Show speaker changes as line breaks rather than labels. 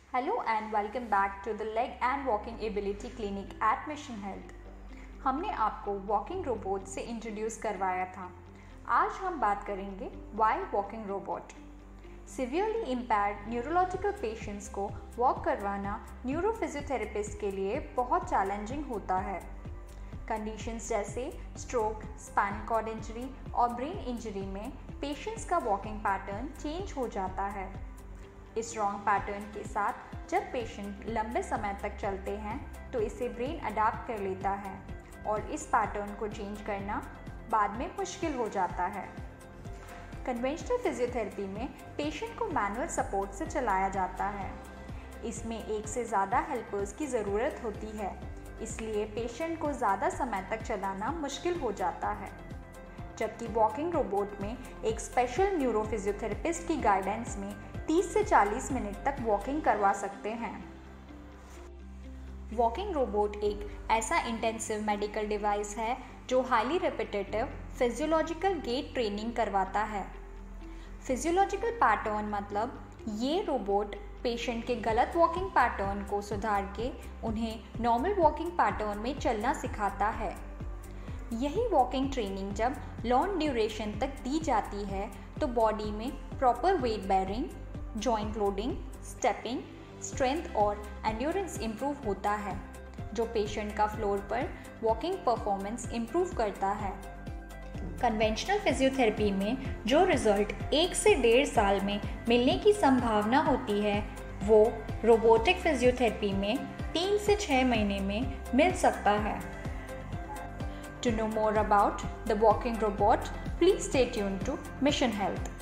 Hello and welcome back to the Leg and Walking Ability Clinic at Mission Health। हमने आपको walking robot से introduce करवाया था। आज हम बात करेंगे why walking robot. Severely impaired neurological patients को वॉक करवाना न्यूरोफिजियोथेरेपिस्ट के लिए बहुत चैलेंजिंग होता है। कंडीशंस जैसे स्ट्रोक, स्पाइनल कॉर्ड इंजरी और ब्रेन इंजरी में पेशेंट्स का वॉकिंग पैटर्न चेंज हो जाता है। इस रॉन्ग पैटर्न के साथ जब पेशेंट लंबे समय तक चलते हैं तो इसे ब्रेन अडाप्ट कर लेता है और इस पैटर्न को चेंज करना बाद में मुश्किल हो जाता है। कन्वेंशनल फिजियोथेरेपी में पेशेंट को मैनुअल सपोर्ट से चलाया जाता है। इसमें एक से ज़्यादा हेल्पर्स की ज़रूरत होती है, इसलिए पेशेंट को ज़्यादा समय तक चलाना मुश्किल हो जाता है। जबकि वॉकिंग रोबोट में एक स्पेशल न्यूरोफिजियोथेरेपिस्ट की गाइडेंस में 30 से 40 मिनट तक वॉकिंग करवा सकते हैं। वॉकिंग रोबोट एक ऐसा इंटेंसिव मेडिकल डिवाइस है जो highly repetitive physiological gait training करवाता है। फिजियोलॉजिकल पैटर्न मतलब ये रोबोट पेशेंट के गलत वॉकिंग पैटर्न को सुधार के उन्हें नॉर्मल वॉकिंग पैटर्न में चलना सिखाता है। यही वॉकिंग ट्रेनिंग जब लॉन्ग ड्यूरेशन तक दी जाती है तो बॉडी में proper weight bearing, joint loading, stepping, strength और एंड्योरेंस इम्प्रूव होता है, जो पेशेंट का फ्लोर पर वॉकिंग परफॉर्मेंस इम्प्रूव करता है। कन्वेंशनल फिजियोथेरेपी में जो रिजल्ट 1 से 1.5 साल में मिलने की संभावना होती है वो रोबोटिक फिजियोथेरेपी में 3 से 6 महीने में मिल सकता है। To know more about the walking robot, please stay tuned to Mission Health.